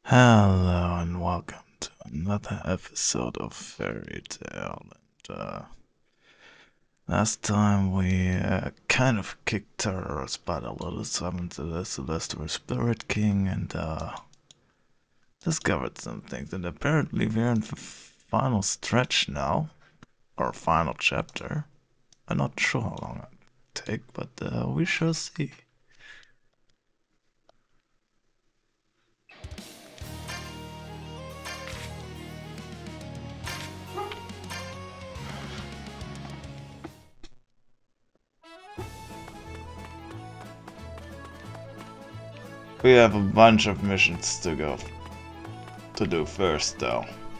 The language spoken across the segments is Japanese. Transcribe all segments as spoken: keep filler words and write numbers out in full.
Hello and welcome to another episode of Fairy Tail. And uh, last time we uh, kind of kicked our spot a little, summoned to the Celestial Spirit King, and uh, discovered some things. And apparently we're in the final stretch now, or final chapter. I'm not sure how long it'll take, but uh, we shall see. We have a bunch of missions to go to do first, though.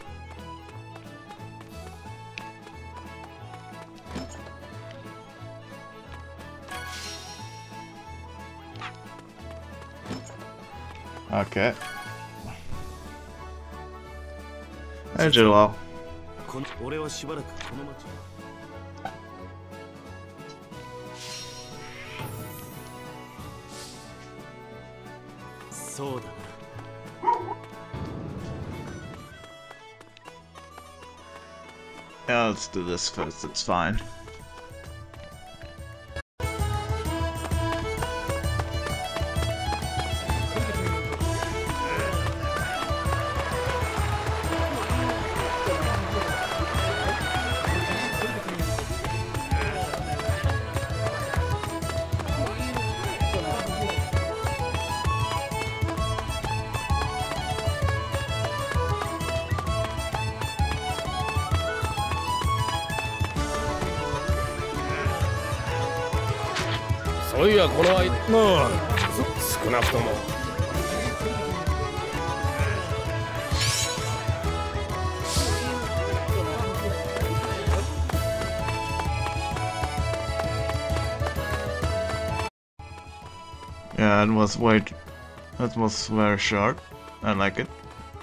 Okay. Hey, Joel. 俺はしばらくこの町そうだな Yeah, let's do this first, it's fine. Yeah, it was wait, that was very short. I like it.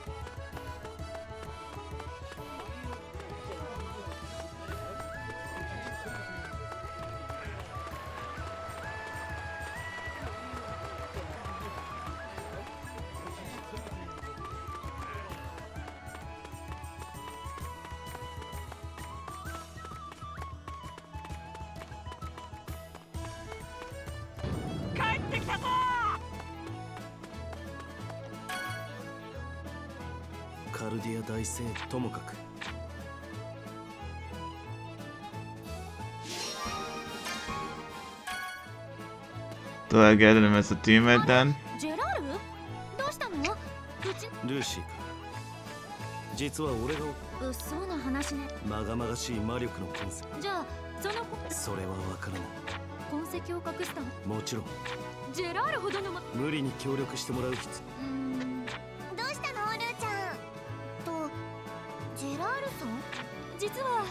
Do I get him as a teammate then? ジェラール？どうしたの？うちルーシーか実は俺が物騒な話ね。 まがまがしい魔力の痕跡じゃあそのそれはわからない痕跡を隠したの？ もちろんジェラールほどのま無理に協力してもらう必うーんどうしたのルーちゃんとジェラールさん実は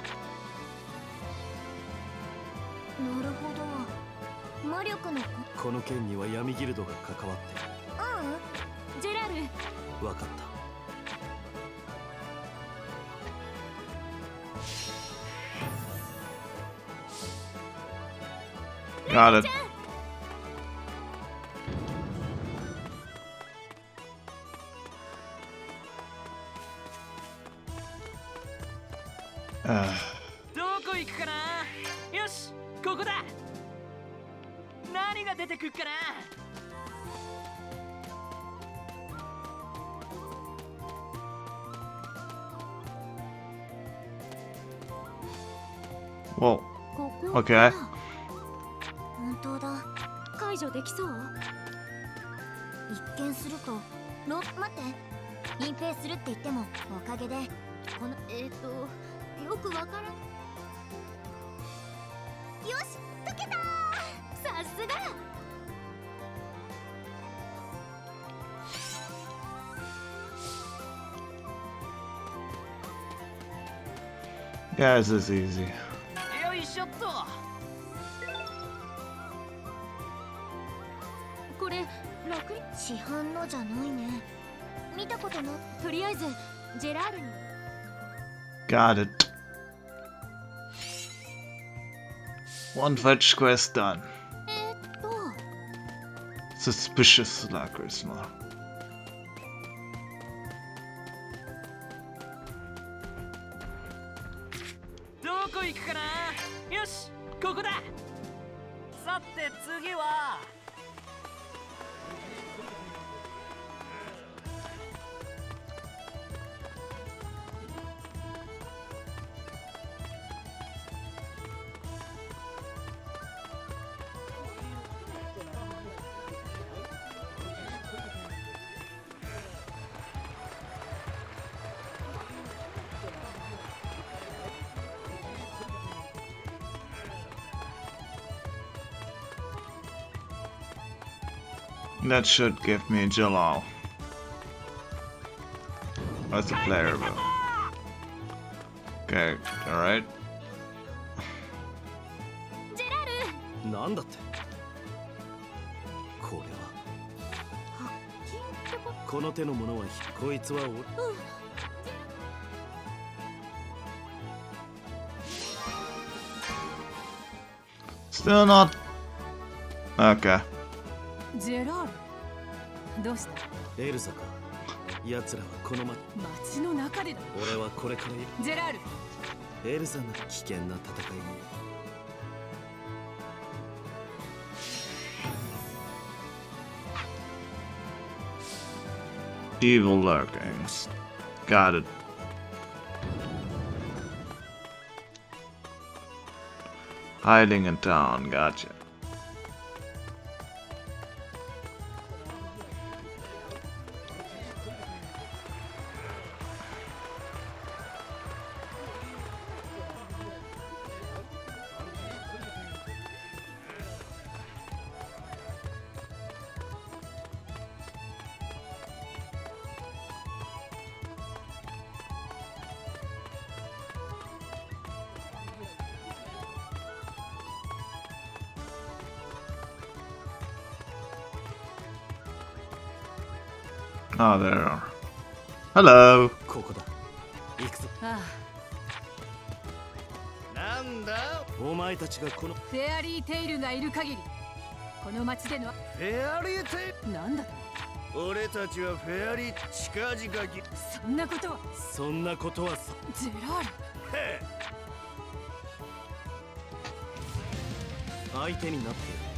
なるほど魔力のこの件には闇ギルドが関わってるうんジェラールわかった Got it. Uh. どこ行くかなよしここだ何が出てくるかな Whoa. ここ Okay. 本当だ解除できそう一見するとロ待って隠蔽するって言ってもおかげでこのえっ、ー、とよくわからんよし解けたさすが Yeah, this is easy. よいしょっとこれ楽市販のじゃないね見たことのとりあえずジェラールに Got it. One fetch quest done. えー、っと Suspicious Slackers, man. こ行くかな。よし、ここだ。さて次は。 That should give me Jalal. That's a player, bro. Okay, alright. ジェラル。 なんだって。これは発見ってここの手のものはこいつは俺。 うん Still not. Okay. ジェラール、どうした？ エルザか。奴らはこの町。 街の中でだ。 俺はこれからジェラール、 エルザの危険な戦いに。 Evil lurkings. Got it. Hiding in town, gotcha. Oh, there are. Hello. ここだ。行くぞ。 あなんだ。お前たちがこのあ、フェアリーテイルがいる限り、この街でのフェアリーテイなんだ？ ル。俺たちはフェアリー近々ぎ。 そんなことは。 そんなことはさ。 ジェラール、 へえ。相手になっている。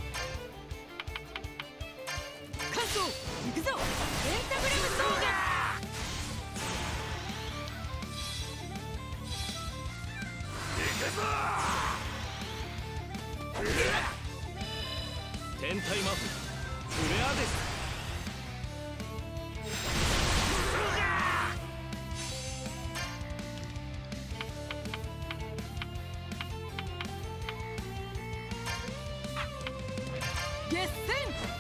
カンソー、行くぞ。ペンタグラムソーガ。 天体魔法フレアです。 決戦。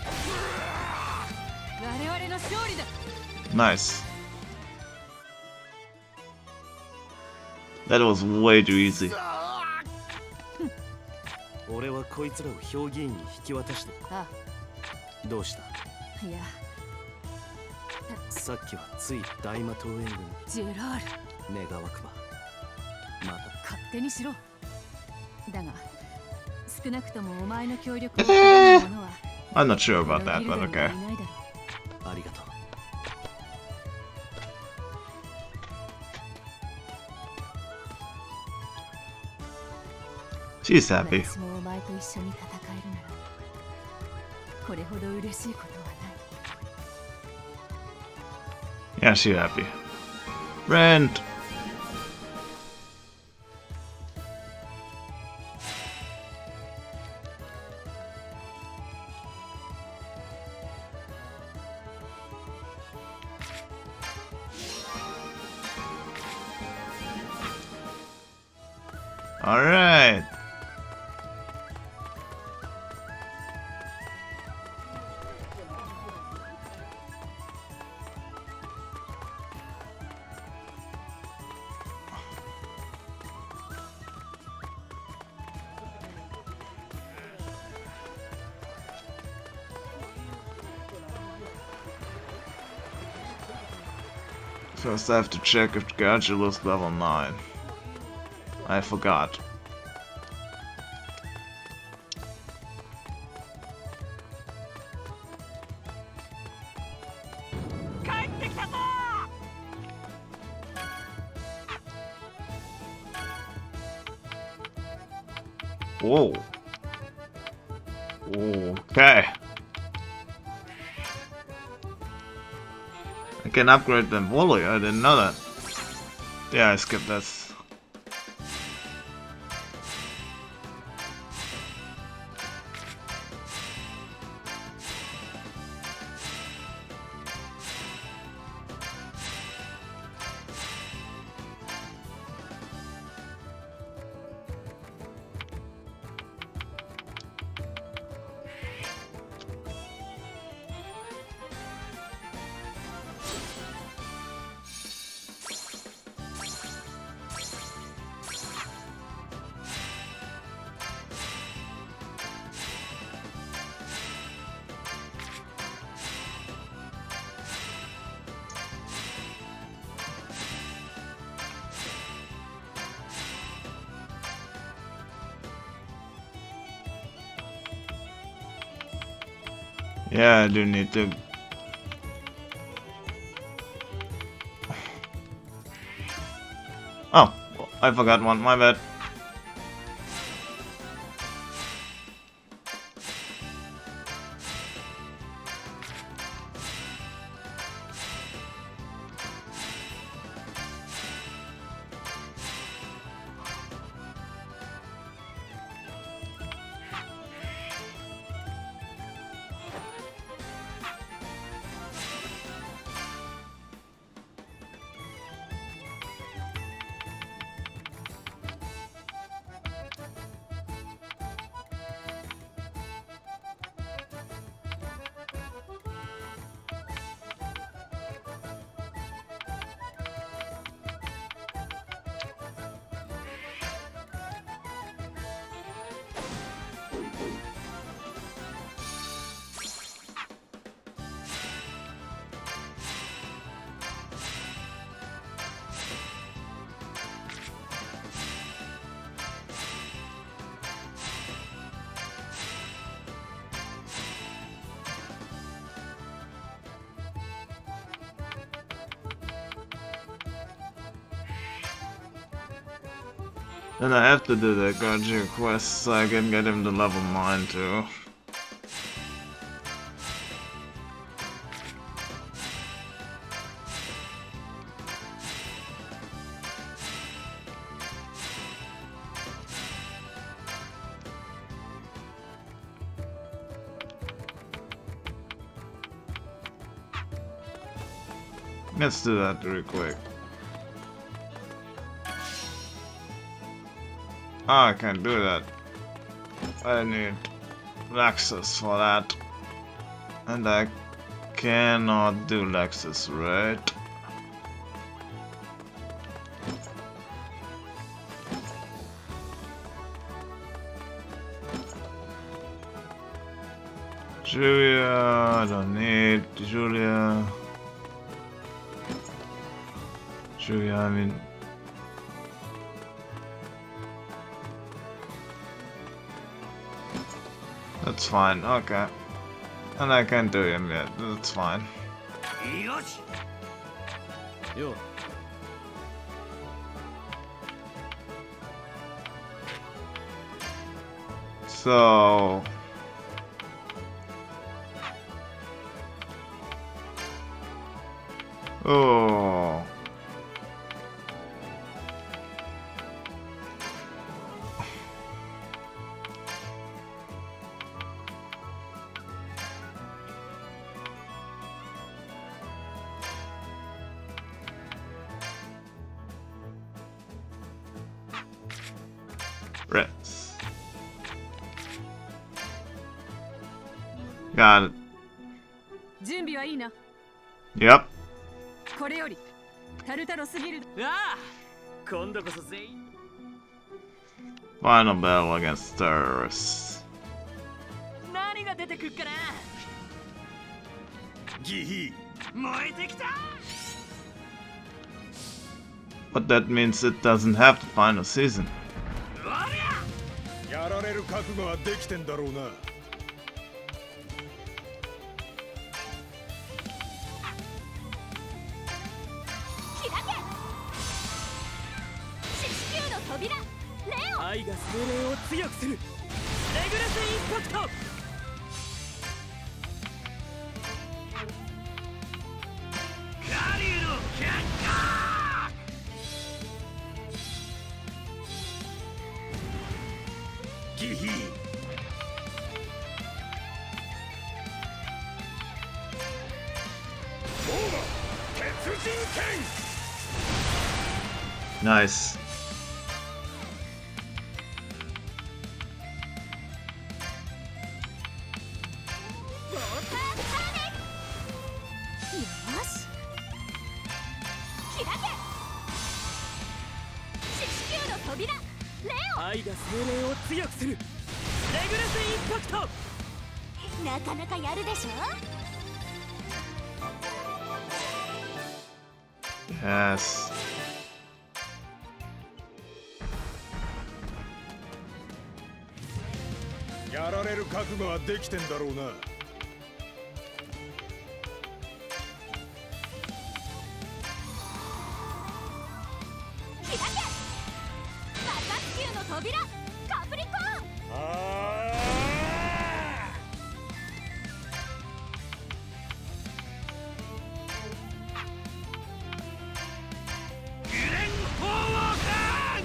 我々の勝利だ。 Nice. That was way too easy. 俺はこいつらを評議員に引き渡して。 あ、 どうした。 いや、 さっきはつい大魔党援軍ジェラール、 願わくば。また勝手にしろ。だが、少なくともお前の協力を得る者は。 I'm not sure about この that, ギルド but に okay. はいないだろう。 ありがとう。 She's happy. 私もお前と一緒に戦えるなら、これほど嬉しいことはない。 Yeah, she's happy. Rent. All right. First I have to check if Gargula is level nine. I forgot. Whoa. Okay. I can upgrade the volley, I didn't know that. Yeah, I skipped this. Yeah, I do need to. Oh, I forgot one, my bad. Then I have to do the Gaji quest so I can get him to level nine too. Let's do that real quick. Oh, I can't do that. I need Lexus for that. And I cannot do Lexus, right? Julia, I don't need Julia. Julia, I mean. That's fine, okay. And I can't do him yet, that's fine. Yo. So... Oh... Rest. Got it. 準備はいいな。 Yep. これよりタルタロすぎる。 ああ、今度こそ全員。 Final battle against terrorists. 何が出てくるかな。 ギヒ燃えてきた。 But that means it doesn't have the final season. やられる覚悟はできてんだろうな。 開け。四死球の扉レオ。 愛が精霊を強くする。 グルスインパクト。カリュウのキャッカーギヒー。ボーマ鉄人剣。 Nice. 愛が精霊を強くする。レグルスインパクト。 なかなかやるでしょ。 Yes. やられる覚悟はできてんだろうな。 開け。摩擦球の扉。カプリコーン。 あグレンフォーウォーカー。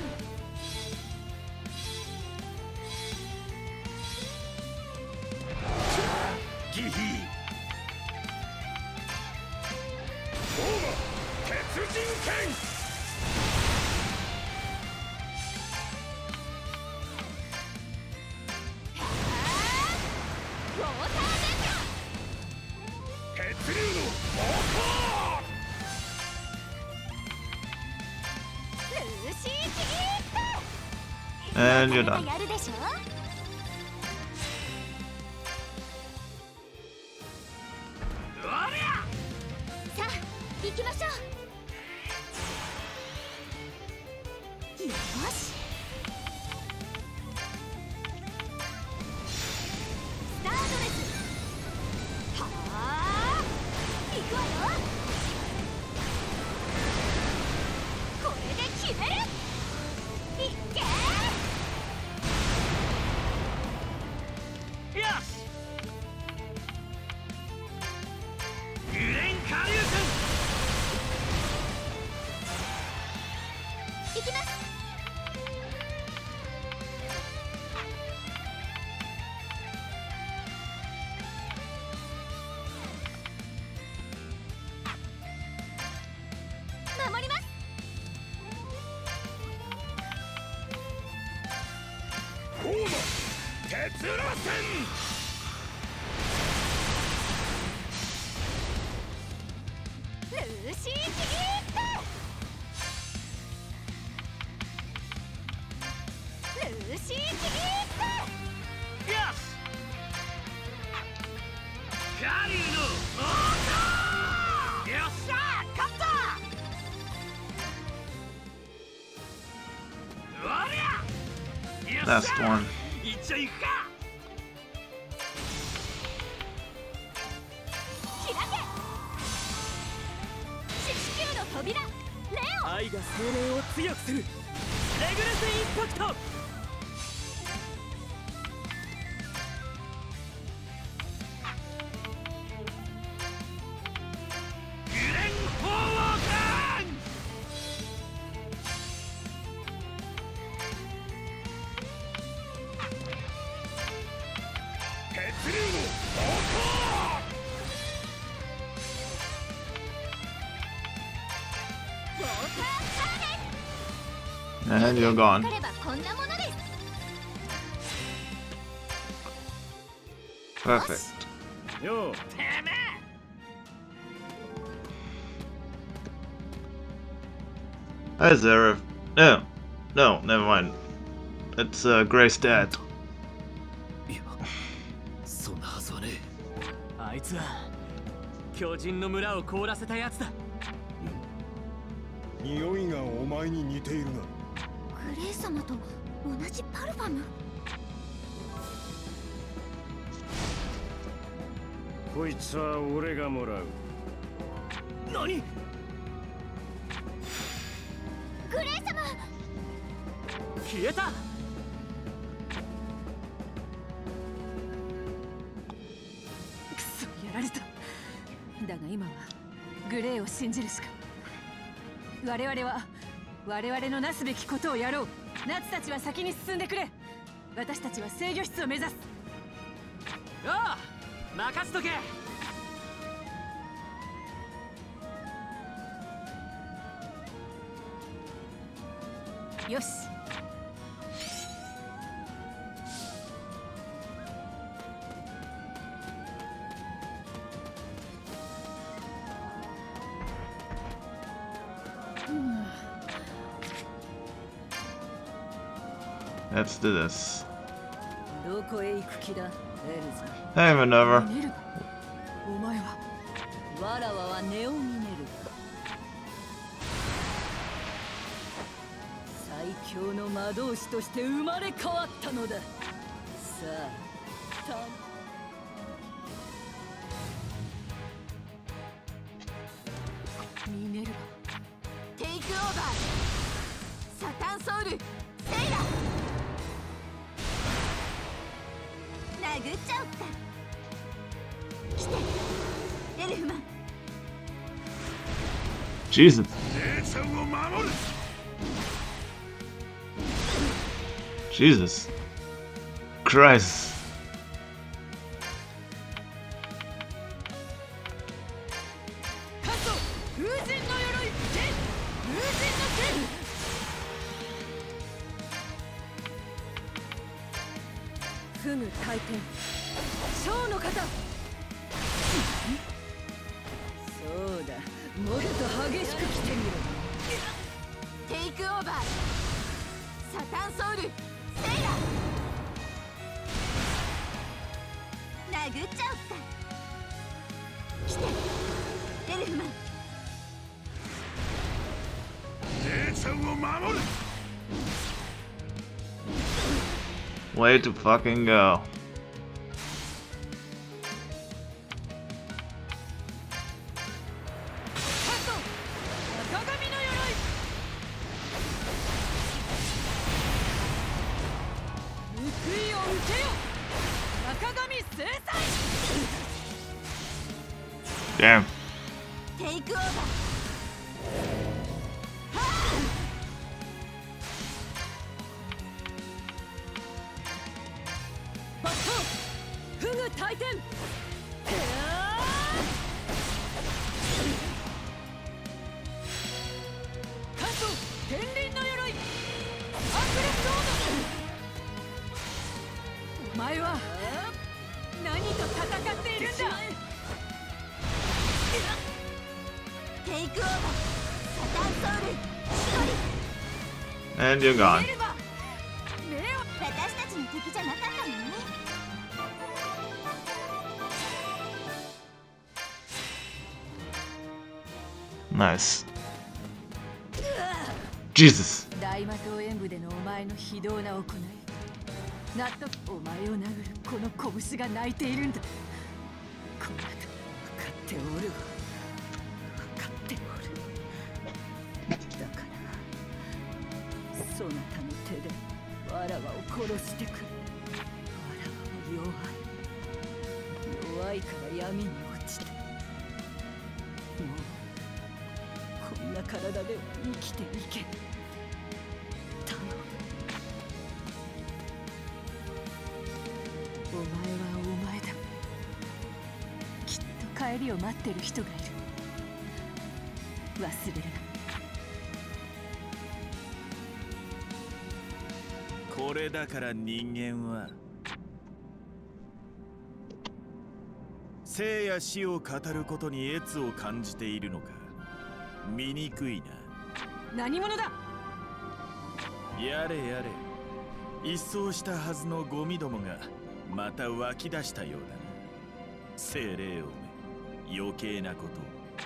ギヒー。 ボーマ鉄人剣。 ウォーターデン血流の暴ルーシーキーッ And you're なか done. なかやるでしょ。 おりゃ。 さあ行きましょう。よし。スタートです。はあ。行くわよ。これで決める。いっけー。 よし。グレンカリュウ行きます。守ります。 ボーマ鉄螺旋。 ルーシーキーッルーシーキーッよし。カリュウのオーター。よっしゃ勝った。おりゃ。よっしゃ。 Last one. 一応行くか。 開け。四死球の扉。レオ。 愛が精霊を強くする。レグルスインパクト。グレンフォーウォーカ血流の暴ウォーターカーネ And you're gone. かればこんなものです。 Perfect. 行よう。 てめえ。 Hi, Zara. No. No, never mind. It's uh, Grace dad. いや、そんなはずはねえ。あいつは巨人の村を凍らせたやつだ。 匂いがお前に似ているな。 グレイ様と同じパルファム。 こいつは俺がもらう。 何？ グレイ様。 消えた。 グレーを信じるしか。我々は我々のなすべきことをやろう。ナツたちは先に進んでくれ。私たちは制御室を目指す。 おう、任せとけ。 よし。 Let's do this. どこへ行く気だ、エルザ。 Hey, Minerva. ミネルヴァ、お前は。わらわはネオミネルヴァ。最強の魔導士として生まれ変わったのだ。さあ、たミネルヴァ。テイクオーバー。サタンソウル、セイラ。殴っちゃおっか。来て、エルフマン。 Jesus. 姉ちゃんを守る。 Jesus. Christ. カソ、風神の鎧、剣、風神の剣。フム大天、ショーの型。そうだ、もっと激しく来てみろ。テイクオーバー。サタンソウル、セイラ。殴っちゃおっか。来て、エルフマン。 姉ちゃんを守る。 Way to fucking go. 赤髪の鎧。報いを受けよ。赤髪制裁。 Damn. テイクオーバー。バット、フグ大天。関東天輪の鎧。アクレスロード。お前は何と戦っているんだ。テイクオーバー。サタンソウル、シオリ。 And you're gone. 私たちの敵じゃなかったのね。 Nice. Jesus. 大魔党演武でのお前の非道な行い、納得。お前を殴るこの拳が泣いているんだ。こんなと分かっておるわ。分かっておる。だからそなたの手でわらわを殺してくれ。わらわは弱い。弱いから闇に落ちた。もうこんな体では生きていけん。頼む。お前はお前だ。きっと帰りを待ってる人がいる。忘れるな。 これだから人間は生や死を語ることに悦を感じているのか。醜いな。 何者だ。 やれやれ。一掃したはずのゴミどもがまた湧き出したようだな。精霊おめ、余計なこと。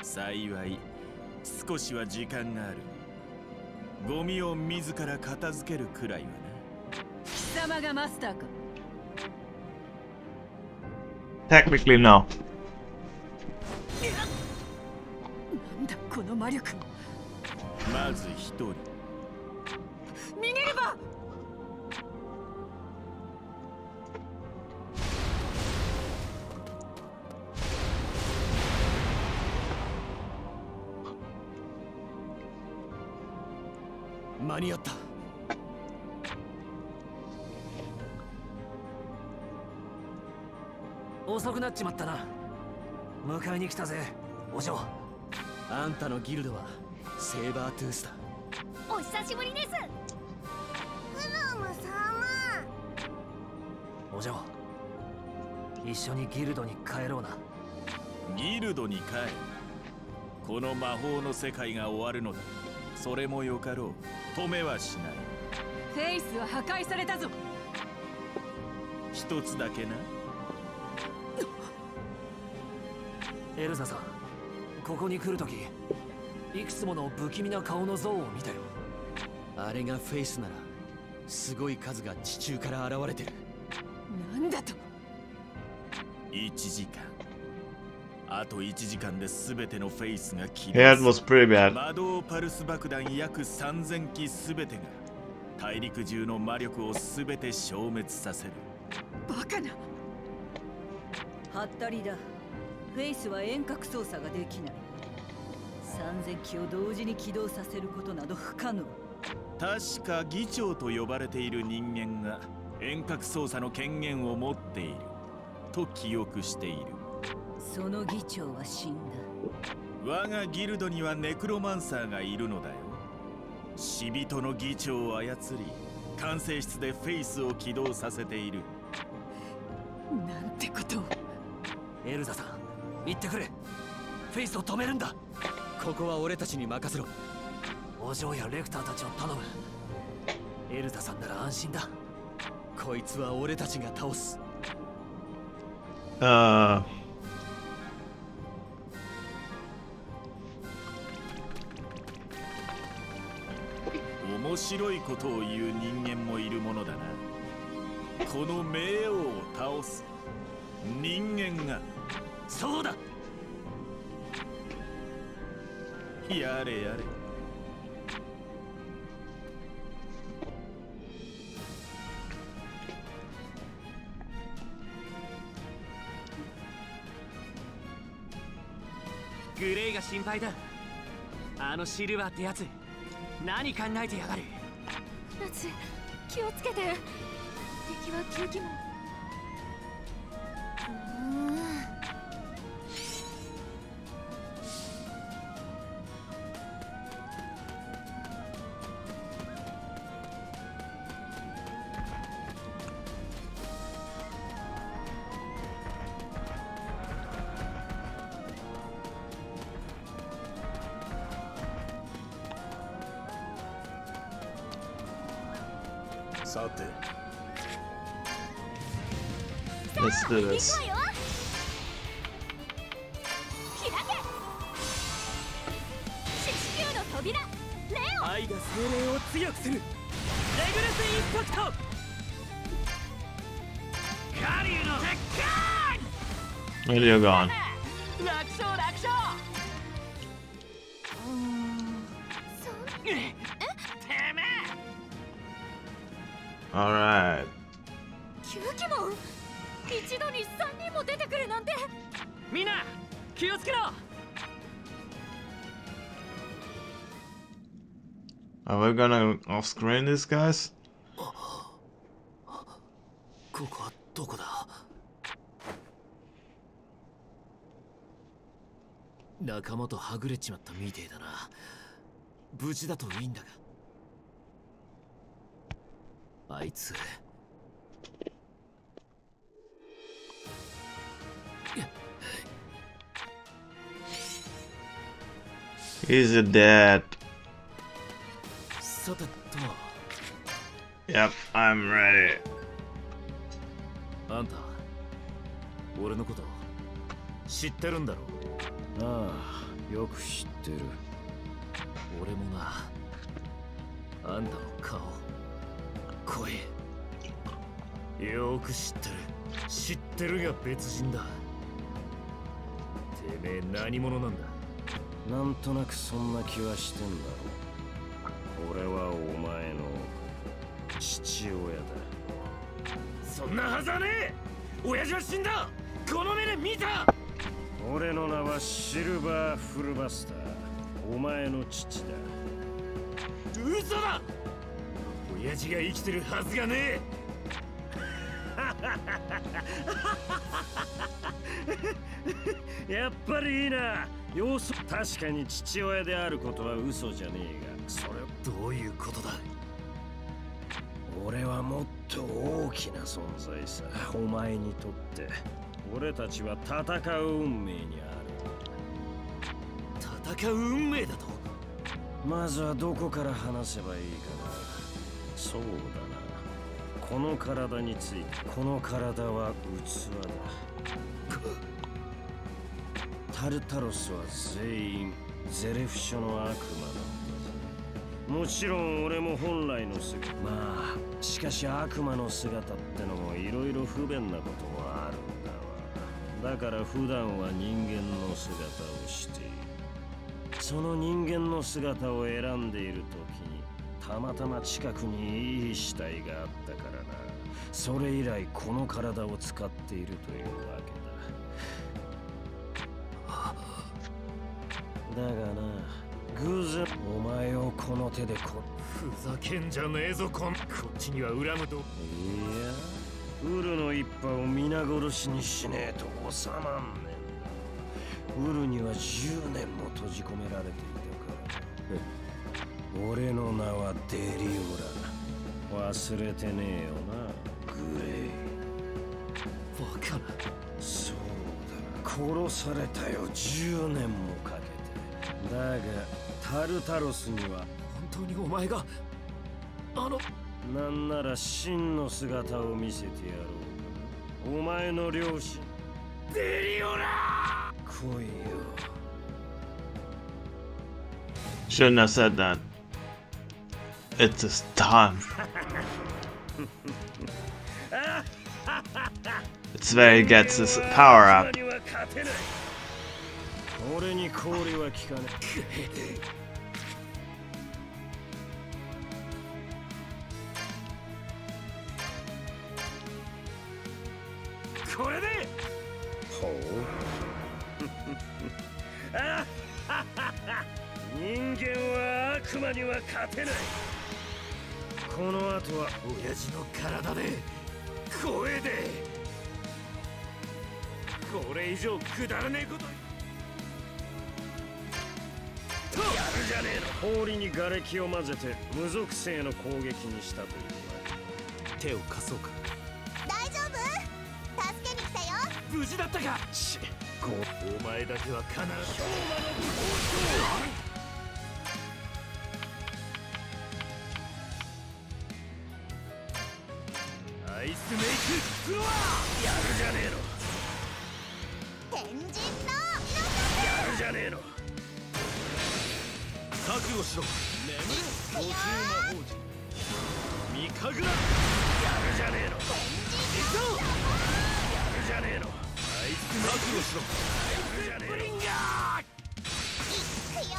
幸い少しは時間がある。ゴミを自ら片付けるくらいはな。 貴様がマスターか。 Technically, no. なんだこの魔力。 まず一人。 ミネルヴァ。 間に合った。遅くなっちまったな。迎えに来たぜ、お嬢。あんたのギルドはセーバートゥースだ。 お久しぶりです。クロム様。 お嬢、一緒にギルドに帰ろうな。 ギルドに帰る。この魔法の世界が終わるのだ。それもよかろう。止めはしない。 フェイスは破壊されたぞ。 一つだけな。 エルザさん、ここに来るときいくつもの不気味な顔の像を見たよ。あれがフェイスならすごい数が地中から現れてる。 なんだと。 いちじかん。あといちじかんで全てのフェイスが起 Yeah, 動 it す was る。 pretty bad. 魔導パルス爆弾約さんぜんき全てが大陸中の魔力を全て消滅させる。 バカな。 はったりだ。フェイスは遠隔操作ができない。さんぜんきを同時に起動させることなど不可能。 確か議長と呼ばれている人間が遠隔操作の権限を持っていると記憶している。 その議長は死んだ。 我がギルドにはネクロマンサーがいるのだよ。死人の議長を操り、管制室でフェイスを起動させている。 なんてことを。 エルザさん、言ってくれ。フェイスを止めるんだ。ここは俺たちに任せろ。お嬢やレクターたちを頼む。エルザさんなら安心だ。こいつは俺たちが倒す。 Uh. 面白いことを言う人間もいるものだな。この冥王を倒す人間が。 そうだ。 やれやれ。 グレイが心配だ。あのシルバーってやつ何考えてやがる。 夏、気をつけて。敵は吸気も。うーん。 さて。 Let's do this. 開け。四死球の扉。レオン。 愛が精霊を強くする。レグルスインパクト。カリューの鉄拳。 Well, you're gone. 楽勝楽勝。 うーん。そん。え？ てめえ。 Alright. 吸気も一度に三人も出てくるなんて。 みんな気をつけろ。 Are we gonna off-screen this, guys? ここはどこだ。仲間とはぐれちまったみてえだな。無事だといいんだが。あいつ。 He's dead. さてと。 Yep, I'm ready. あんた、俺のこと知ってるんだろう。 ああ、よく知ってる。 俺もな、あんたの顔、声、よく知ってる。知ってるが別人だ。てめえ何者なんだ。 なんとなくそんな気はしてんだろ。俺はお前の父親だ。 そんなはずはねえ。親父は死んだ。この目で見た。 俺の名はシルバーフルバスター。お前の父だ。 嘘だ。親父が生きてるはずがねえ。やっぱりいいな。要す確かに父親であることは嘘じゃねえが、それどういうことだ。俺はもっと大きな存在さ。お前にとって俺たちは戦う運命にある。戦う運命だと。まずはどこから話せばいいかな。そうだな、この体について。この体は器だ。タルタロスは全員ゼレフ書の悪魔なんだ。もちろん俺も本来の姿。まあしかし悪魔の姿ってのもいろいろ不便なこともあるんだわ。だから普段は人間の姿をしている。その人間の姿を選んでいる時にたまたま近くにいい死体があったからな。それ以来この体を使っているというわけだ。だがな、偶然お前をこの手でこ。ふざけんじゃねえぞこん。こっちには恨むと。いや、ウルの一派を皆殺しにしねえと収まんねえんだ。ウルにはじゅうねんも閉じ込められていたから。俺の名はデリオラ。忘れてねえよな、グレイ。バカな。そうだ、殺されたよ、じゅうねんもかけて。だがタルタロスには本当にお前があの。なんなら真の姿を見せてやろうか。お前の両親デリオラ。来いよ。 Shouldn't have said that. It's his time. It's where he gets his power up. 俺に氷は効かない。これで。ほう。人間は悪魔には勝てない。この後は親父の体で声で。これ以上くだらねえことやるじゃねえの。氷に瓦礫を混ぜて無属性の攻撃にしたというわけ。手を貸そうか。 大丈夫？助けに来たよ。 無事だったか。しお前だけは必ず。アイスメイクフロアやるじゃねえの。 天神のやるじゃねえの。覚悟しろ。眠れ途中魔法陣ミカグラ。やるじゃねえの。行くぞ。やるじゃねえの。アイスメイク覚悟しろ。やるじゃねえの。ブリンガー行くよ。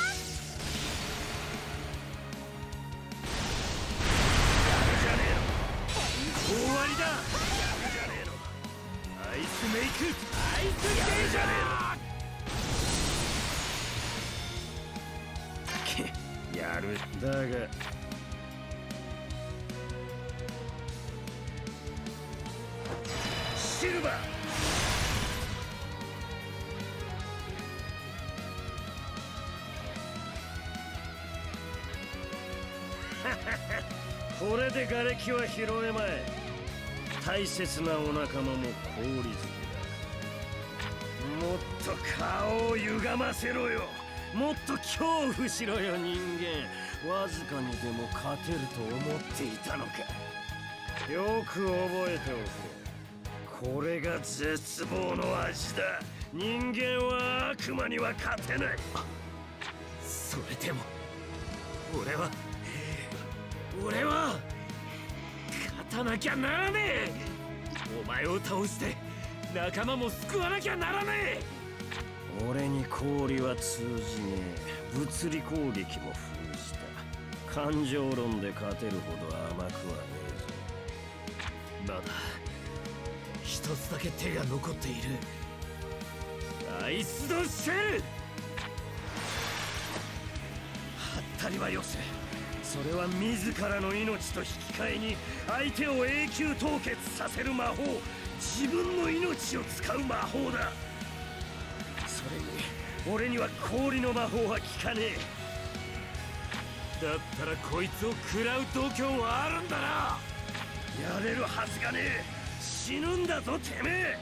終わりだ。やるじゃねえの。アイスメイクアイスメイクやるじゃねえの。やるだがシルバーこれで瓦礫は拾えまい。大切なお仲間も氷漬けだ。もっと顔を歪ませろよ。もっと恐怖しろよ人間。わずかにでも勝てると思っていたのか。よく覚えておけ。これが絶望の味だ。人間は悪魔には勝てない。それでも俺は俺は勝たなきゃならねえ。お前を倒して仲間も救わなきゃならねえ。俺に氷は通じねえ。物理攻撃も封じた。感情論で勝てるほど甘くはねえぞ。まだ一つだけ手が残っている。アイスドシェル。 たりはよせ。それは自らの命と引き換えに相手を永久凍結させる魔法、自分の命を使う魔法だ。それに俺には氷の魔法は効かねえ。だったらこいつを食らう度胸はあるんだな。やれるはずがねえ。死ぬんだぞてめえ。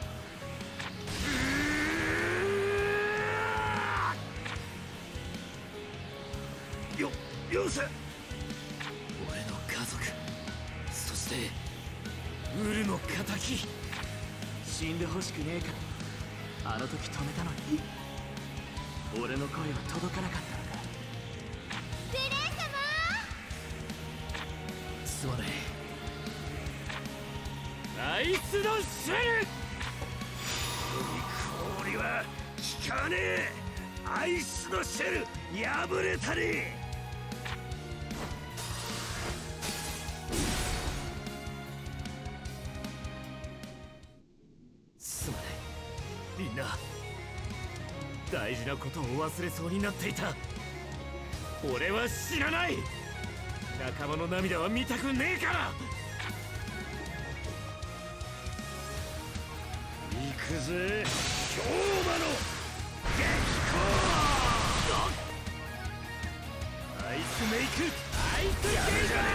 よ、よせ。 俺の家族、そしてウルの敵。死んでほしくねえからあの時止めたのに俺の声は届かなかったのか。 ベレー様、 すまない。 ナイスのシェル。氷は効かねえ。アイスのシェル破れたり。 すまないみんな。大事なことを忘れそうになっていた。 俺は知らない。仲間の涙は見たくねえから。行くぜ、氷魔の激光。アイスメイク、アイスゲージャー。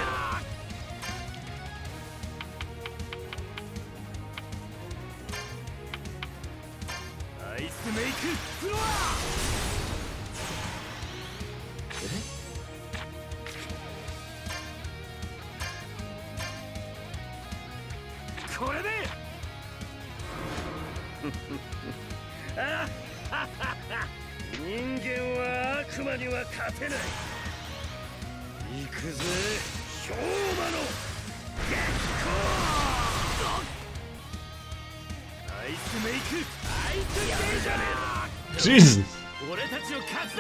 アイスメイクフロア。これで人間は悪魔には勝てない。行くぜ、氷魔の激光。アイスメイク、アイスゲージャー。 Jesus! 俺たちの勝ちだ。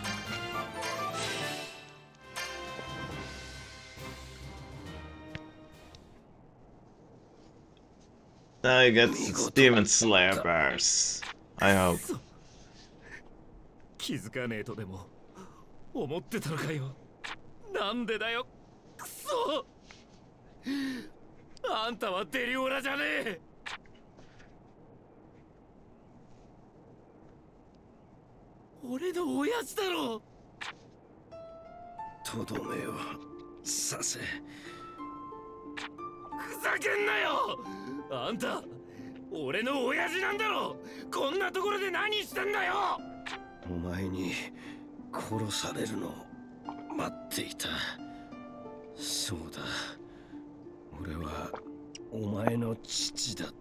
Now he gets Demon Slayer bars. I hope. 気づかねえとでも思ってたのかよ。なんでだよ、くそ。あんたはデリオラじゃねえ。俺の親父だろ。とどめをさせ。ふざけんなよ。あんた俺の親父なんだろ。こんなところで何してんだよ。お前に殺されるのを待っていた。そうだ、俺はお前の父だった。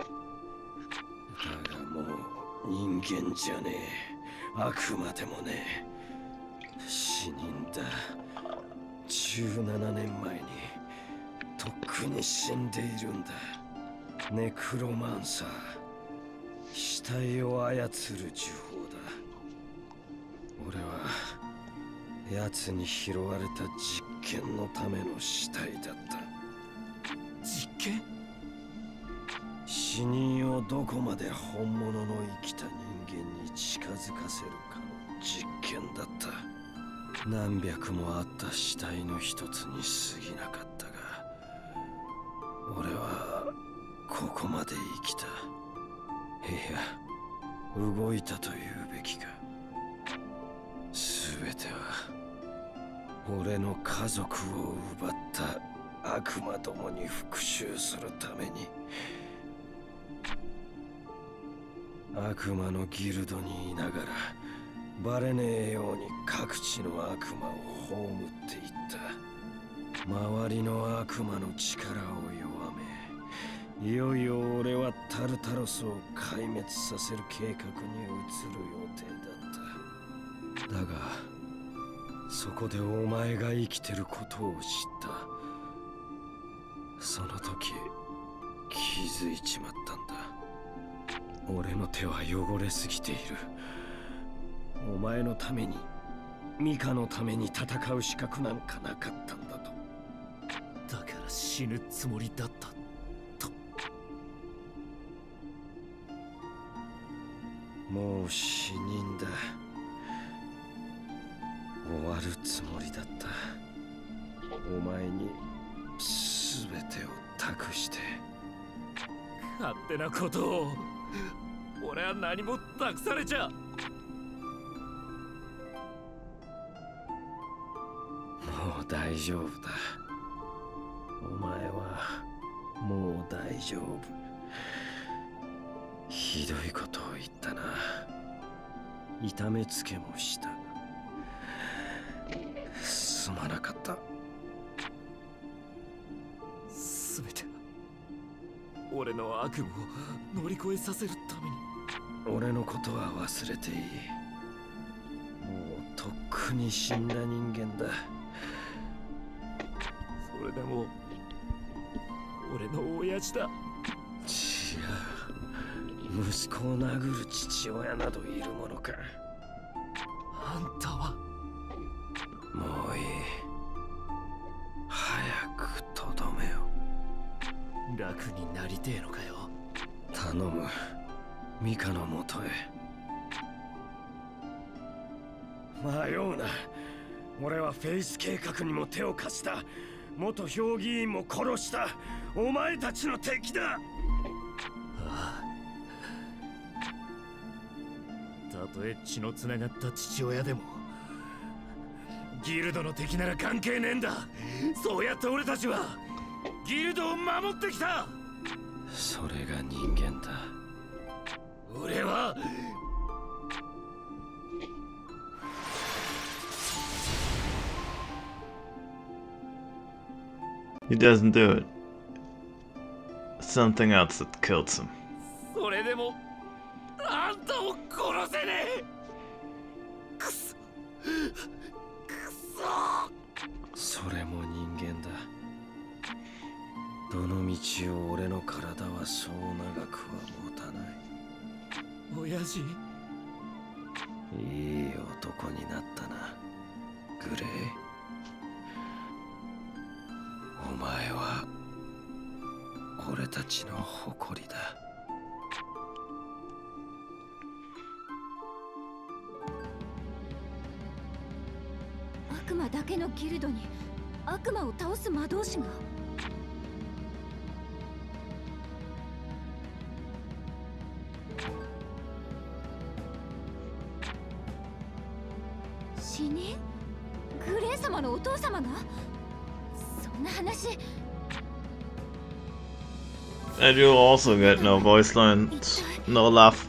だがもう人間じゃねえ。悪魔でもねえ。死人だ。じゅうななねんまえにとっくに死んでいるんだ。ネクロマンサー、死体を操る呪法だ。俺は奴に拾われた実験のための死体だった。実験？死人をどこまで本物の生きた人間に近づかせるかの実験だった。何百もあった死体の一つに過ぎなかったが、俺はここまで生きた。いや、動いたというべきか。すべては俺の家族を奪った悪魔どもに復讐するために。悪魔のギルドにいながらバレねえように各地の悪魔を葬っていった。周りの悪魔の力を弱め、いよいよ俺はタルタロスを壊滅させる計画に移る予定だった。だがそこでお前が生きてることを知った。その時気づいちまったんだ。俺の手は汚れすぎている。お前のために、ミカのために戦う資格なんかなかったんだと。だから死ぬつもりだったと。もう死人だ。終わるつもりだった。お前に全てを託して。 勝手なことを。俺は何も託されちゃ。 もう大丈夫だ。お前はもう大丈夫。ひどいことを言ったな。痛めつけもした。すまなかった。 すべて俺の悪夢を乗り越えさせるために。 俺のことは忘れていい。もうとっくに死んだ人間だ。 それでも俺の親父だ。 違う。息子を殴る父親などいるものか。 あんたはもういい。早くとどめよ。 楽になりてえのかよ。 頼む。ミカのもとへ。迷うな。俺はフェイス計画にも手を貸した。元評議員も殺した。お前たちの敵だ。 ああ。たとえ血のつながった父親でもギルドの敵なら関係ねえんだ。そうやって俺たちはギルドを守ってきた。 それが人間だ。 俺は He doesn't do it. Something else that kills him. それでもあんたを殺せねえ。くそくそ。 それも人間だ。どの道を俺の体はそう長くは持たない。 親父。 いい男になったな、グレイ。お前は俺たちの誇りだ。 悪魔だけのギルドに悪魔を倒す魔導士が。死人？グレイ様のお父様が？そんな話。 And you also get no voice lines, no laugh.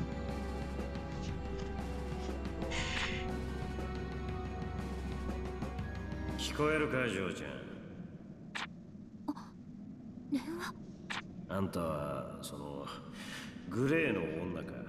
聞こえるか、ジョーちゃん。 電話。 あんたはそのグレーの女か。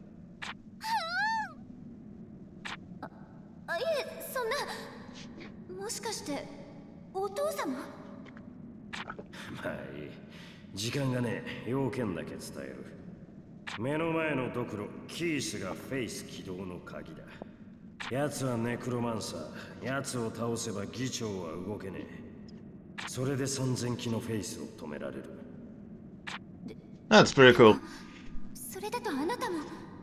あ、あ、いえ、そんな。もしかしてお父様？ まあいい。時間がねえ。要件だけ伝える。目の前のドクロキースがフェイス起動の鍵だ。奴はネクロマンサー。奴を倒せば議長は動けねえ。それでさんぜんきのフェイスを止められる。 That's pretty cool. それだとあなたも。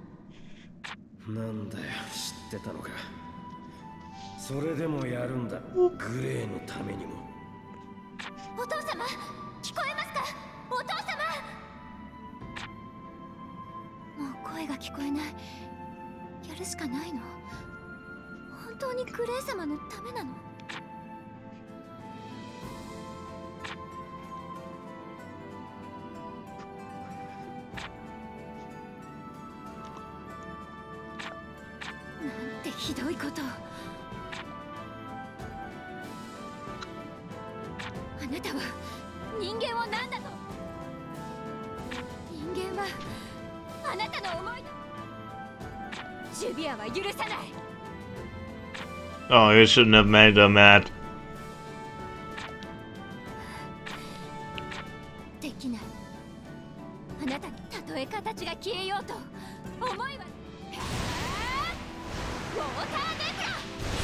なんだよ、知ってたのか。それでもやるんだ。グレーのためにも。 お父様、聞こえますか？お父様。もう声が聞こえない。やるしかないの。本当にグレイ様のためなの？なんてひどいことを。あなたは人間を何だと？人間はあなたの思いだ。ジュビアは許さない。 Oh, you shouldn't have made her mad. できない。あなたにたとえ形が消えようと思いは。ウォーターネクラ。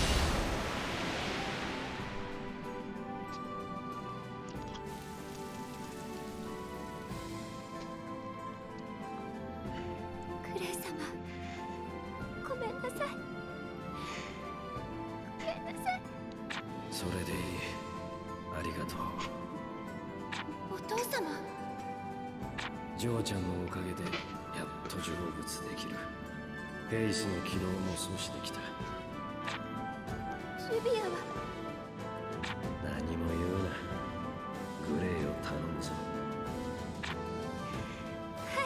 グレイ様、ごめんなさい。ごめんなさい。 それでいい。ありがとう。 お父様。 ジョーちゃんのおかげでやっと成仏できる。フェイスの起動も阻止できた。 ジュビアは何も言うな。グレイを頼むぞ。 はい。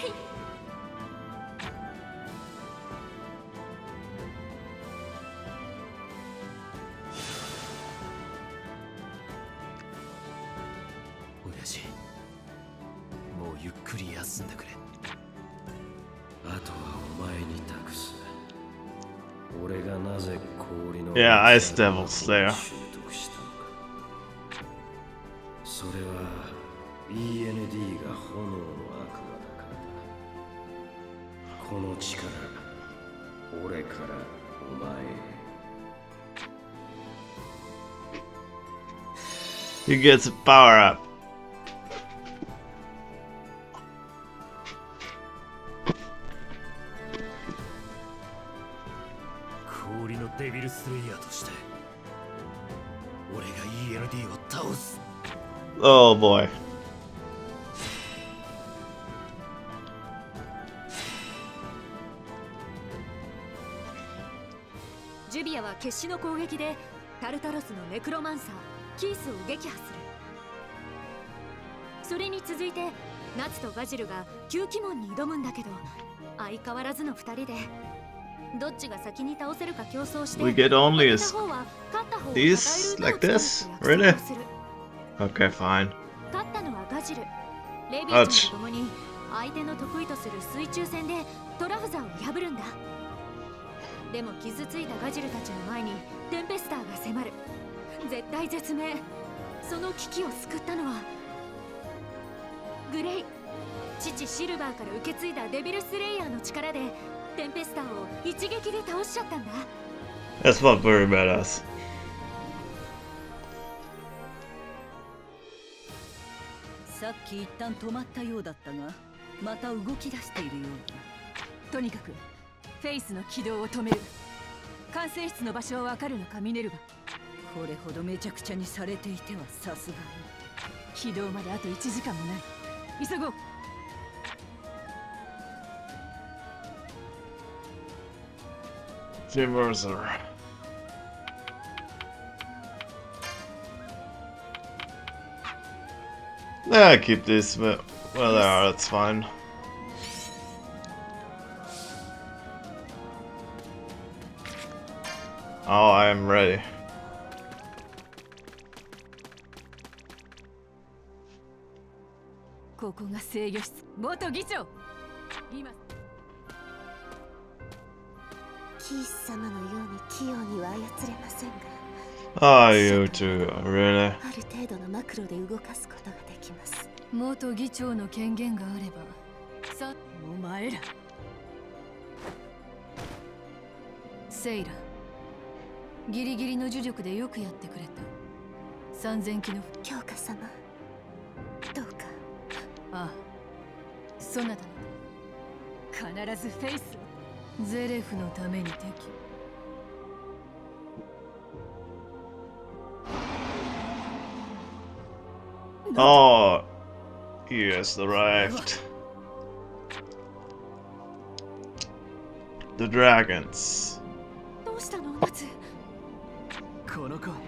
親父、もうゆっくり休んでくれ。 あとはお前に託す。俺がなぜ氷の Yeah, Ice Devil Slayer. 習得したのか。それは イーエヌディー が炎の悪魔だからだ。この力、俺からお前へ。 He gets a power up. 氷のデビルスレイヤーとして俺が イーエヌディー を倒す。 Oh boy. ジュビアは決死の攻撃でタルタロスのネクロマンサーキースを撃破する。それに続いてナツとバジルが吸気門に挑むんだけど、相変わらずのふたりでどっちが先に倒せるか競争して、 We get only 負 a けた方は勝った方を these 称える like 歌を this? 作るって約束を Really? する。 Okay, fine. 勝ったのはガジル。レビアちゃんと共に相手の得意とする水中戦でトラフザーを破るんだ。でも傷ついたガジルたちの前にテンペスターが迫る。絶体絶命。その危機を救ったのはグレイ。父シルバーから受け継いだデビルスレイヤーの力でテンペスターを一撃で倒しちゃったんだ。 That's not very badass. さっき一旦止まったようだったが、また動き出しているようだ。 とにかくフェイスの起動を止める。管制室の場所はわかるのか、ミネルヴァ。 これほどめちゃくちゃにされていてはさすがに。 起動まであといちじかんもない。急ごう。 Mercer. Yeah, keep this, but well, yeah, that's fine. Oh, I am ready. ここが制御室。元議長。今。 キース様のように器用には操れませんが、 Ah, you two, really? ある程度のマクロで動かすことができます。 元議長の権限があれば。さ、お前ら。セイラ。ギリギリの呪力でよくやってくれた。三千機の強化様、どうか。 ああ、そなたの必ずフェイスを。ゼレフのために敵。 Oh, he has arrived. The dragons. どうしたのナツ。 この声。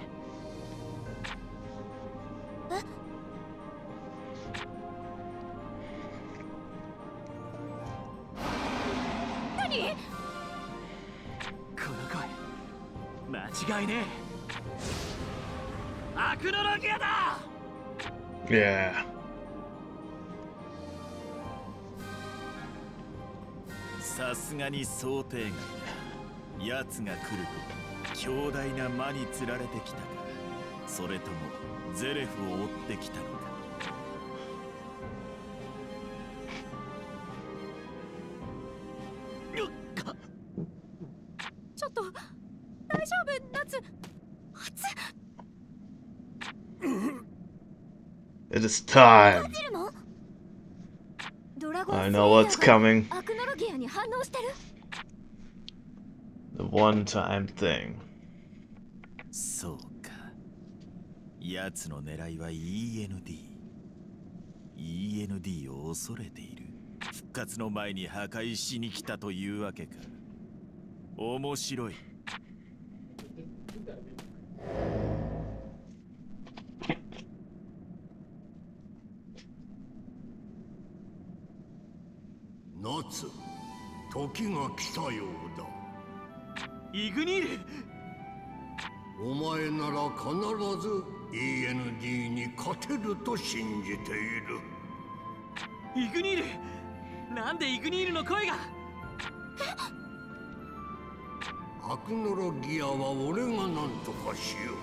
この声間違いねえ。アクノロギアだ。 Yeah. さすがに想定外だ。奴が来ると強大な魔に釣られてきたか、それともゼレフを追ってきたのか。 ちょっと大丈夫ナツ。熱。 It is time. バジルもドラゴン I know what's coming. アクノロギアに反応してる。 The one-time thing. そうか。 奴の狙いは イーエヌディー。イーエヌディー を恐れている。復活の前に破壊しに来たというわけか。面白い。 夏、時が来たようだ。 イグニール、 お前なら必ず イーエヌディー に勝てると信じている。 イグニール、なんでイグニールの声が。 アクノロギアは俺が何とかしよう。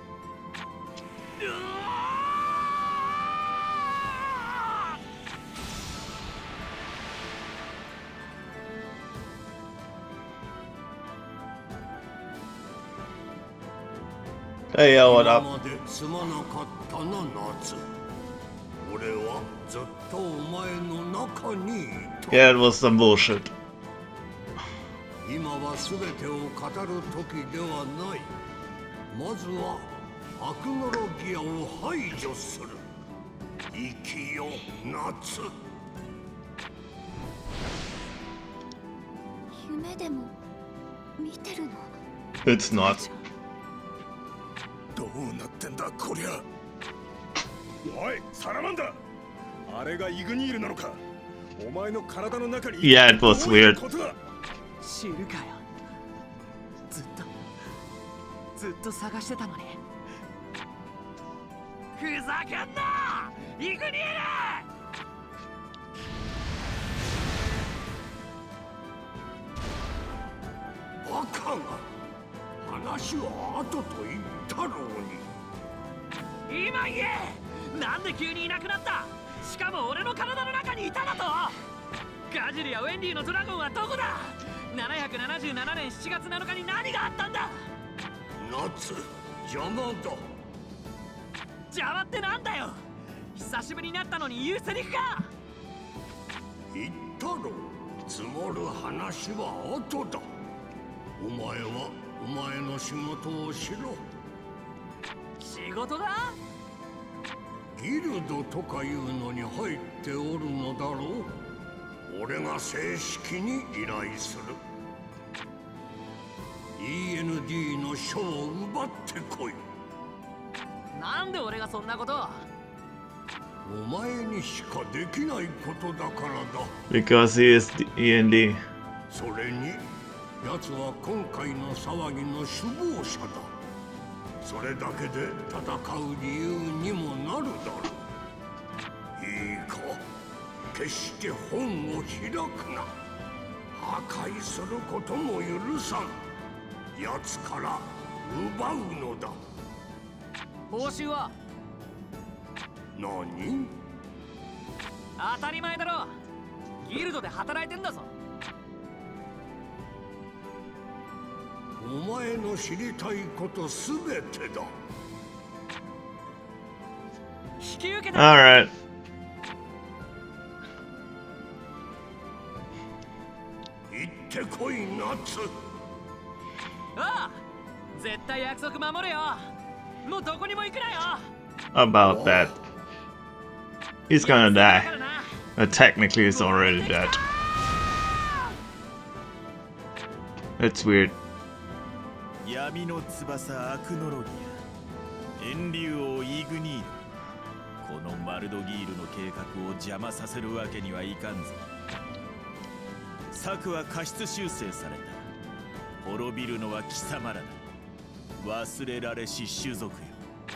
Hey, yo, what up? 今まですまなかったな、夏。俺はずっとお前の中にいた。 Yeah, it was some bullshit. 今は全てを語る時ではない。まずはアクノロギアを排除する。生きよ、夏。 夢でも見てるの？ It's not. どうなってんだこりゃ。おいサラマンダ、あれがイグニールなのか。お前の体の中に。 Yeah, it was weird. 知るかよ。ずっとずっと探してたのに。ふざけんなイグニール。 バカが、話は後と言ったろうに。今言え、なんで急にいなくなった。しかも俺の体の中にいただと。ガジルやウェンディのドラゴンはどこだ。ななひゃくななじゅうななねんしちがつなのかに何があったんだ。 夏、邪魔だ。 邪魔ってなんだよ。久しぶりになったのに言うセリフか。 言ったろ、積もる話は後だ。お前はお前の仕事をしろ。 仕事だ。 ギルドとかいうのに入っておるのだろう。俺が正式に依頼する。 イーエヌディー の書を奪ってこい。 なんで俺がそんなこと。 お前にしかできないことだからだ。 Because he is the E N D. それに奴は今回の騒ぎの首謀者だ。それだけで戦う理由にもなるだろう。いいか、決して本を開くな。破壊することも許さん。奴から奪うのだ。 報酬は何？ 当たり前だろ。ギルドで働いてんだぞ。 お前の知りたいことすべてだ。 引き受けた。 Alright. 行ってこい、夏。 ああ、絶対約束守れよ。もうどこにも行くなよ。 About that. He's gonna die. Uh, technically, he's already dead. It's weird. 闇の翼アクノロギア、炎竜王イグニール。このマルドギールの計画を邪魔させるわけにはいかんぞ。策は過失修正された。滅びるのは貴様らだ。忘れられし種族よ。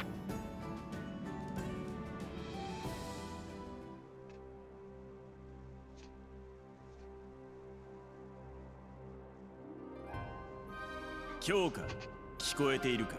強化、聞こえているか。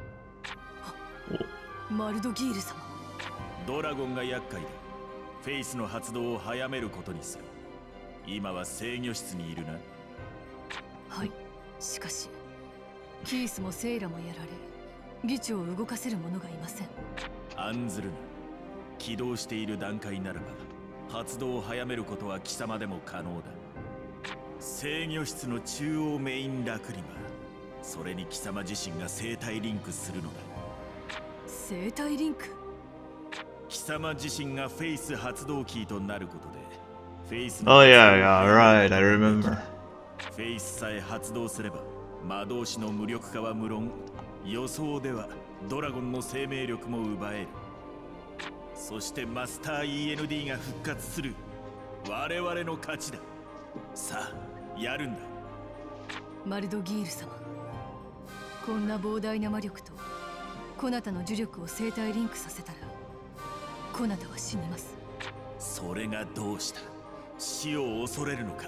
マルドギール様。 ドラゴンが厄介でフェイスの発動を早めることにする。今は制御室にいるな。 はい、しかしキースもセイラもやられ、議長を動かせる者がいません。 案ずるな。起動している段階ならば発動を早めることは貴様でも可能だ。制御室の中央メインラクリマ、それに貴様自身が生体リンクするのだ。 生体リンク。 貴様自身がフェイス発動キーとなることでフェイス Oh yeah, yeah, right, I remember. フェイスさえ発動すれば魔導士の無力化は無論、予想ではドラゴンの生命力も奪える。そしてマスター イーエヌディー が復活する。我々の勝ちだ。さあやるんだ。 マルドギール様、こんな膨大な魔力とコナタの呪力を生体リンクさせたらコナタは死にます。 それがどうした。死を恐れるのか。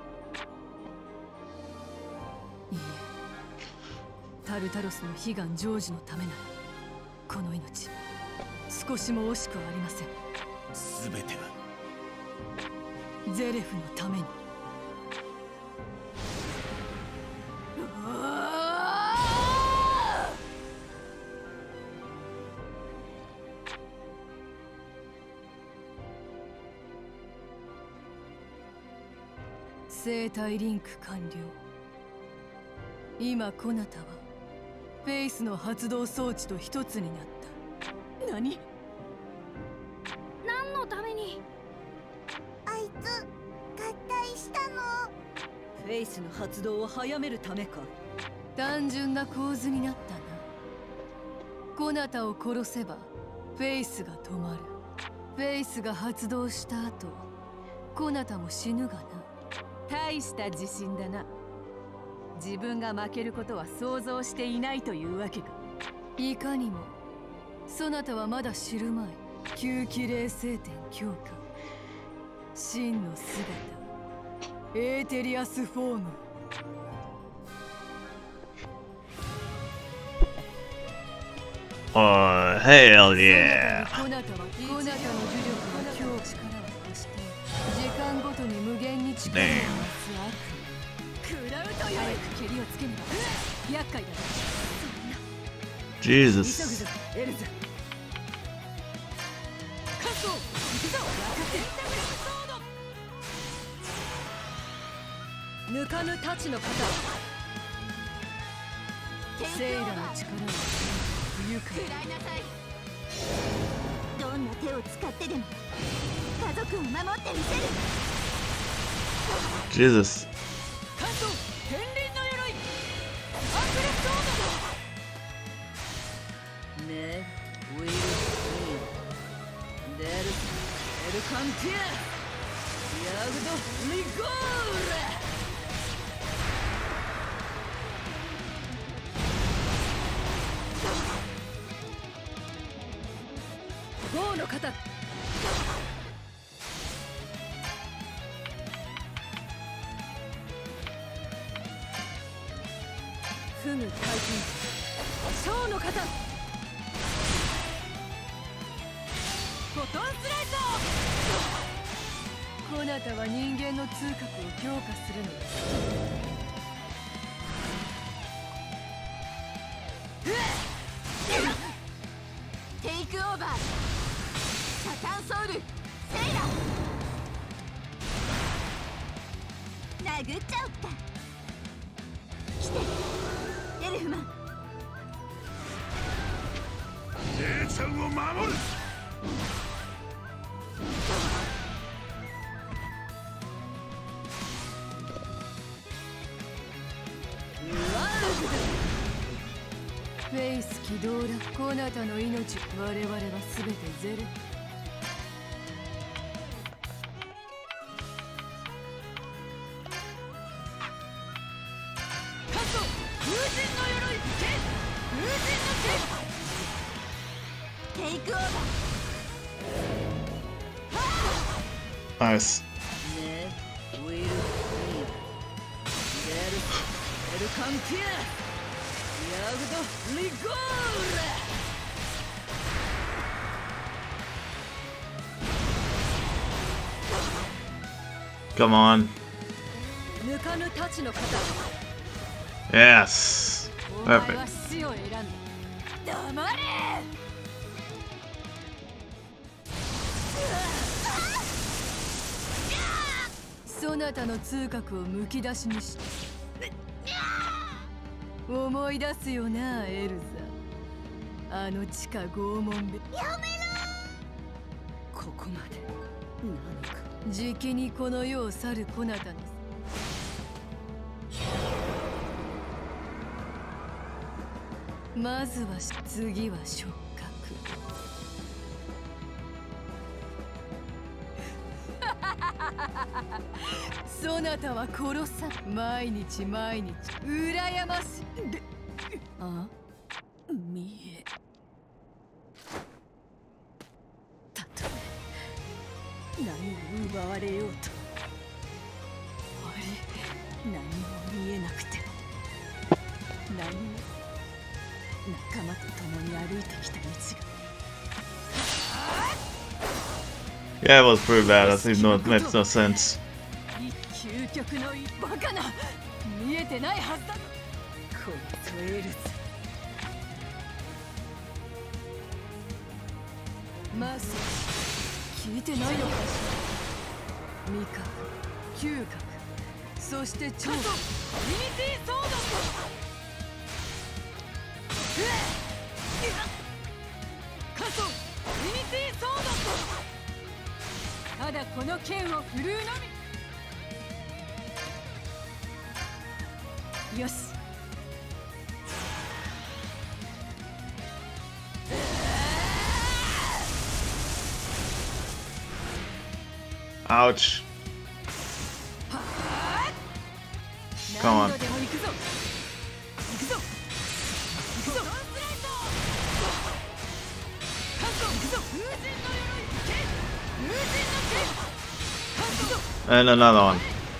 いいえ、タルタロスの悲願成就のためならこの命少しも惜しくはありません。 すべてはゼレフのために。生体リンク完了。今コナタはフェイスの発動装置と一つになった。何？ 何のために？ あいつ合体したの。 フェイスの発動を早めるためか。 単純な構図になったな。コナタを殺せばフェイスが止まる。フェイスが発動した後コナタも死ぬがな。大した自信だな。自分が負けることは想像していないというわけか。いかにもそなたはまだ知るまい。吸気霊聖典強化、真の姿、エーテリアスフォーム。 Oh, hell yeah. コナタはコナタの呪力が強力を発して時間ごとに無限に力を増す悪夢。食らうとよ。早く蹴りをつけねば厄介だな。 Jesus. エルザ。カット。行くぞ。抜かぬ太刀の型。セイラの力を不愉快。 どんな手を使ってでも家族を守ってみせる。 Jesus. カット。天輪の鎧。アクレストード。 ね、ウィル・フィーデル・エルカンティアヤグド・リゴーラ。ゴーの肩。フグ大金ショーの肩。フォトンスライド。コナタは人間の痛覚を強化するのです。 テイクオーバー。サタンソウルセイラ。殴っちゃおっか。来てエルフマン。 姉ちゃんを守る。 フェイス起動だ。コナタの命、我々は全てゼレ。カット。風神の鎧。剣。風神の剣。 テイクオーバー。 Nice. ね、ウィル・フィーデル・エルカンティアヤグド・リゴーラ。 Come on. 抜かぬ太刀の型。 Yes. お前は Perfect. 死を選んだ。黙れ。そなたの痛覚をむき出しにして思い出すよな、エルザ。 あの地下拷問部。 やめここまでなのか。 じきにこの世を去るこなたの。まずは次は触覚。そなたは殺さ毎日毎日羨ましい。あ、見え。たとえ何を奪われようと、あれ何も見えなくて、何も仲間と共に歩いてきた道が。 Yeah, it was pretty bad. I think no, it makes no sense. 究極のバカな見えてないはずだ。こいつをエルズ。まさ聞いてないのかしら。味覚、嗅覚、そして聴覚、ミニティソード。カソミニティソード。ただこの剣を振るうのみ。よし。 Ouch. Come on. And another one.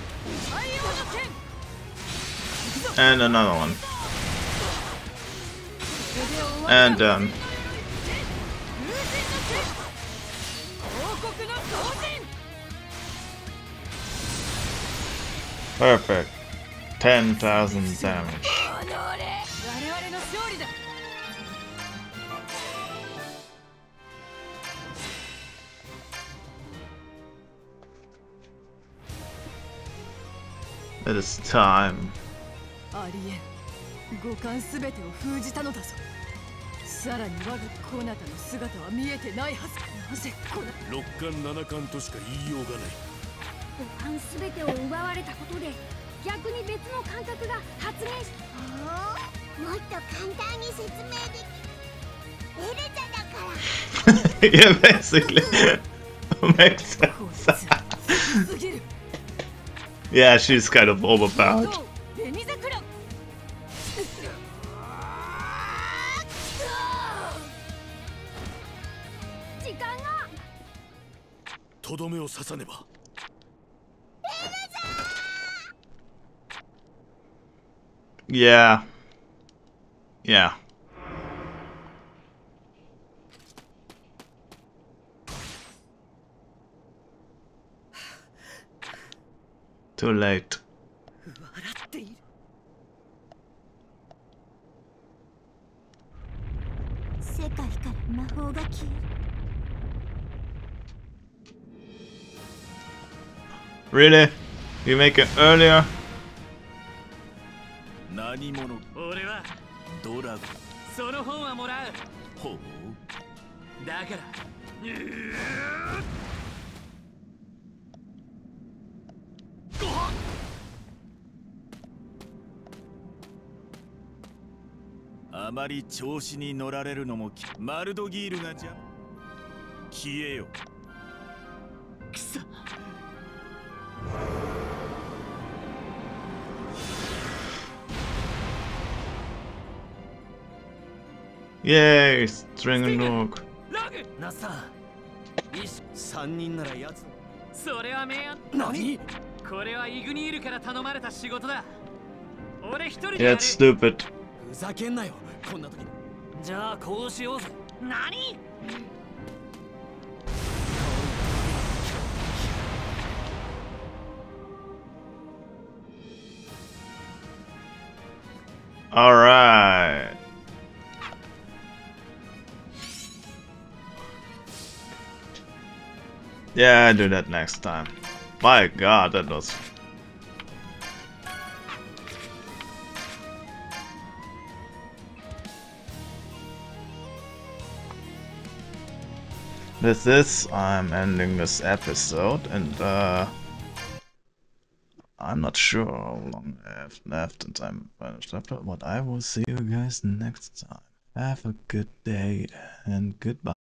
And another one. And done. Perfect. ten thousand damage. It is time. ありえん。五感すべてを封じたのだぞ。さらに我がコナタの姿は見えてないはず。なぜこな六巻七巻としか言いようがない。 五感すべてを奪われたことで逆に別の感覚が発現し、もっと簡単に説明できエルザだから。 Yeah, basically. Makes sense. Yeah, she's kind of overpowered. Yeah. Yeah. Too late. Really? You make it earlier? 何者？ 俺はドラゴン。 その本はもらう。 ほう。 だから。 あまり調子に乗られるのもきマルドギールがじゃ消えよ。 くそ。 Yay, string and rock. ナッサン、いし三人ならやつ。それはめや。何？これはイグニールから頼まれた仕事だ。俺一人でやる。 Yeah, it's stupid. ふざけんなよ、こんな時に。じゃあこうしようぜ。何 ？Alright. Yeah, I'll do that next time. My god, that was... with this, I'm ending this episode, and uh, I'm not sure how long I have left and I'm finished up, but I will see you guys next time. Have a good day and goodbye.